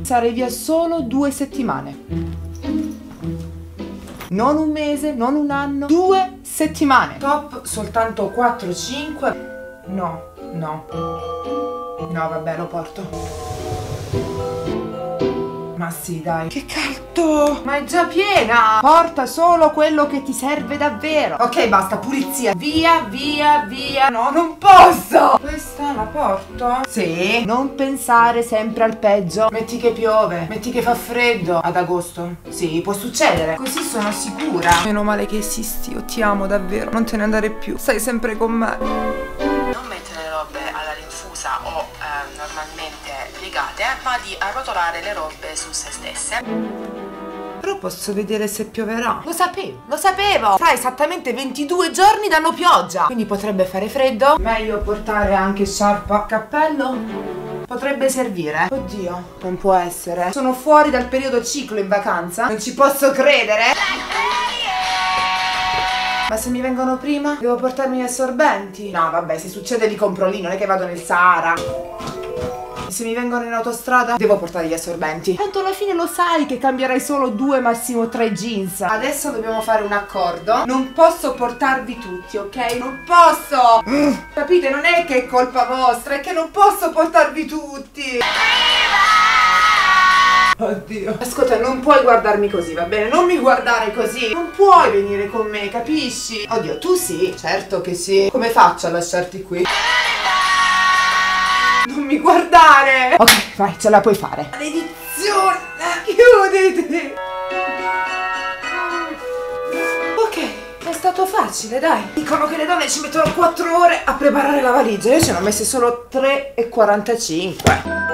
stare via solo 2 settimane. Non un mese, non un anno, 2 settimane. Top soltanto 4-5. No, no. No, vabbè, lo porto. Ma sì, dai. Che caldo! Ma è già piena! Porta solo quello che ti serve davvero. Ok, basta, pulizia. Via, via, via. No, non posso! Questa la porto? Sì. Non pensare sempre al peggio. Metti che piove, metti che fa freddo ad agosto. Sì, può succedere. Così sono sicura. Meno male che esisti, io ti amo davvero. Non te ne andare più. Stai sempre con me. Non mettere le robe alla rinfusa o normalmente piegate, ma di arrotolare le robe su se stesse. Però posso vedere se pioverà. Lo sapevo, lo sapevo. Tra esattamente 22 giorni danno pioggia, quindi potrebbe fare freddo. Meglio portare anche sciarpa, cappello. Potrebbe servire. Oddio, non può essere. Sono fuori dal periodo ciclo in vacanza. Non ci posso credere. Ma se mi vengono prima, devo portarmi gli assorbenti. No, vabbè, se succede li compro lì, non è che vado nel Sahara. E se mi vengono in autostrada, devo portare gli assorbenti. Tanto alla fine lo sai che cambierai solo 2, massimo 3 jeans. Adesso dobbiamo fare un accordo. Non posso portarvi tutti, ok? Non posso! Capite? Non è che è colpa vostra, è che non posso portarvi tutti. Oddio. Ascolta, non puoi guardarmi così, va bene? Non mi guardare così. Non puoi venire con me, capisci? Oddio, tu sì, certo che sì. Come faccio a lasciarti qui? Non mi guardare. Ok, vai, ce la puoi fare. Maledizione, chiuditi. Ok, è stato facile, dai. Dicono che le donne ci mettono 4 ore a preparare la valigia. Io ci ho messe solo 3,45.